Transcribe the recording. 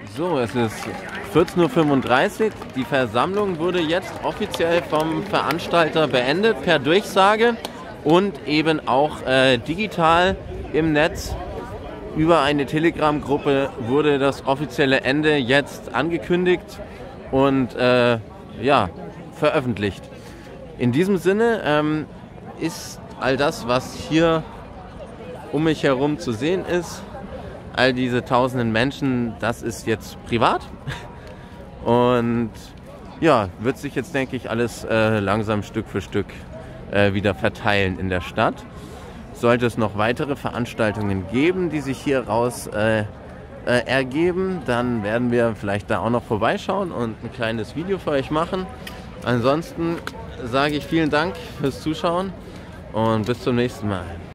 So, es ist 14:35 Uhr. Die Versammlung wurde jetzt offiziell vom Veranstalter beendet per Durchsage und eben auch digital im Netz. Über eine Telegram-Gruppe wurde das offizielle Ende jetzt angekündigt und ja, veröffentlicht. In diesem Sinne ist all das, was hier um mich herum zu sehen ist, all diese tausenden Menschen, das ist jetzt privat und ja, wird sich jetzt, denke ich, alles langsam Stück für Stück wieder verteilen in der Stadt. Sollte es noch weitere Veranstaltungen geben, die sich hier raus ergeben, dann werden wir vielleicht da auch noch vorbeischauen und ein kleines Video für euch machen. Ansonsten sage ich vielen Dank fürs Zuschauen und bis zum nächsten Mal.